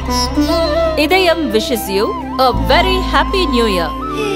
Idayam wishes you a very happy new year.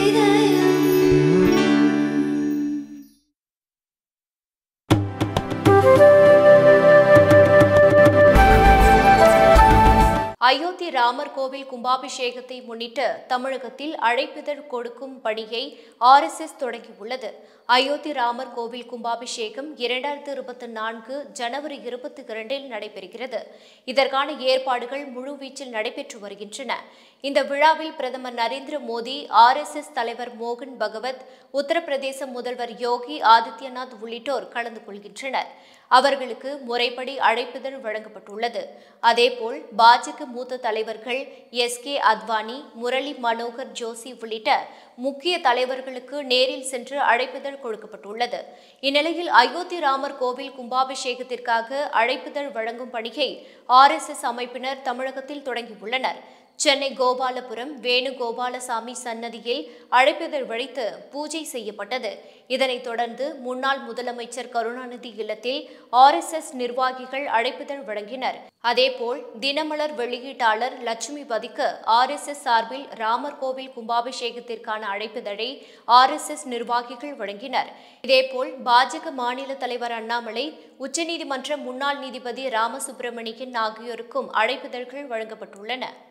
Ayodhya Ramar கோவில் கும்பாபிஷேகத்தை முன்னிட்டு தமிழகத்தில் அழைப்பிதழ் கொடுக்கும் பணியை RSS தொடங்கியுள்ளது. அயோத்தி ராமர் கோவில் கும்பாபிஷேகம் 2024 ஜனவரி 22 நடைபெறுகிறது. இதற்கான ஏற்பாடுகள் முழுவீச்சில் நடைபெற்று வருகின்றன. இந்த விழாவில் பிரதமர் நரேந்திர மோடி, RSS தலைவர் மோகன் பகவத், உத்தரப்பிரதேச முதல்வர் யோகி ஆதித்யநாத் உள்ளிட்டோர் கலந்து கொள்கின்றனர். அவர்களுக்கு முறைப்படி அழைப்பிதழ் வழங்கப்பட்டுள்ளது. அதேபோல் பாஜக மூத்த தலைவர்கள் SK அத்வானி, முரளி மனோகர் ஜோஷி உள்ளிட்ட முக்கிய தலைவர்களுக்கு நேரில் சென்று அழைப்பிதழ் கொடுக்கப்பட்டுள்ளது. இந்நிலையில் அயோத்தி ராமர் கோவில் கும்பாபிஷேகத்திற்காக அழைப்பிதழ் வழங்கும் பணியை RSS அமைப்பினர் தமிழகத்தில் தொடங்கியுள்ளனர். சென்னை கோபாலபுரம் வேணுகோபாலசாமி சன்னதியில் அழைப்பிதழ் வைத்து பூஜை செய்யப்பட்டது. இதனைத் தொடர்ந்து முன்னாள் முதலமைச்சர் கருணாநிதி இல்லத்தில் RSS நிர்வாகிகள் அழைப்பிதழ் வழங்கினர். அதேபோல் தினமலர் வெளியீட்டாளர் லட்சுமிபதிக்கு RSS சார்பில் ராமர் கோவில் கும்பாபிஷேகத்திற்கான அழைப்பிதழை RSS நிர்வாகிகள் வழங்கினர். இதேபோல் பாஜக மாநில தலைவர் அண்ணாமலை, உச்சநீதிமன்ற முன்னாள் நீதிபதி ராமசுப்பிரமணியன் ஆகியோருக்கும் அழைப்பிதழ்கள் வழங்கப்பட்டுள்ளன.